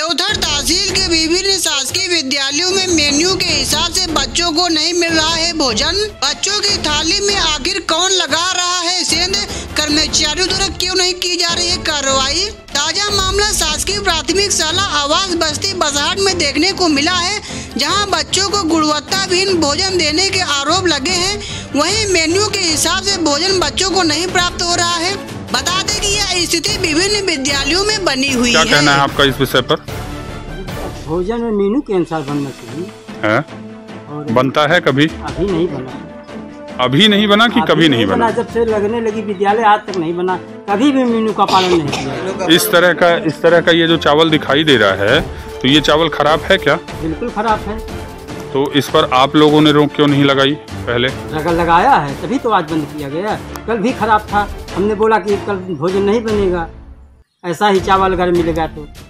देवधर तहसील के विभिन्न शासकीय विद्यालयों में मेन्यू के हिसाब से बच्चों को नहीं मिल रहा है भोजन। बच्चों की थाली में आखिर कौन लगा रहा है सेंध? कर्मचारियों द्वारा क्यों नहीं की जा रही है कार्रवाई? ताजा मामला शासकीय प्राथमिक शाला आवास बस्ती बसहाट में देखने को मिला है, जहां बच्चों को गुणवत्ताहीन भोजन देने के आरोप लगे हैं। वहीं मेन्यू के हिसाब से भोजन बच्चों को नहीं प्राप्त हो रहा है। बता दें कि यह स्थिति विभिन्न विद्यालयों में बनी हुई है। क्या कहना है आपका इस विषय पर? भोजन में मेनू के अनुसार बनना चाहिए है? और बनता है कभी? अभी नहीं बना। अभी नहीं बना कि कभी नहीं बना? जब से लगने लगी विद्यालय आज तक नहीं बना, कभी भी मेनू का पालन नहीं किया। इस तरह का ये जो चावल दिखाई दे रहा है, तो ये चावल खराब है क्या? बिल्कुल खराब है। तो इस पर आप लोगों ने रोक क्यों नहीं लगाई पहले? लगाया है, तभी तो आज बंद किया गया। कल भी खराब था, हमने बोला कि कल भोजन नहीं बनेगा, ऐसा ही चावल अगर मिलेगा तो।